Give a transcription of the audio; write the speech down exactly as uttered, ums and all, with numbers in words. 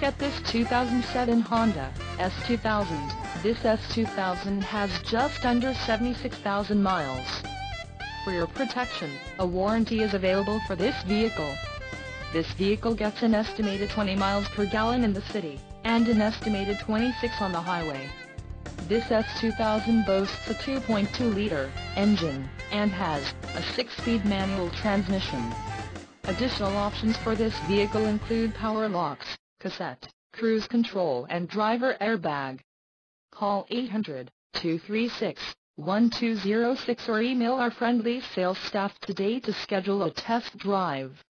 look at this two thousand seven Honda S two thousand. This S two thousand has just under seventy-six thousand miles. For your protection, a warranty is available for this vehicle. This vehicle gets an estimated twenty miles per gallon in the city, and an estimated twenty-six on the highway. This S two thousand boasts a two point two liter engine, and has a six-speed manual transmission. Additional options for this vehicle include power locks, cassette, cruise control and driver airbag. Call eight hundred, two three six, one two zero six or email our friendly sales staff today to schedule a test drive.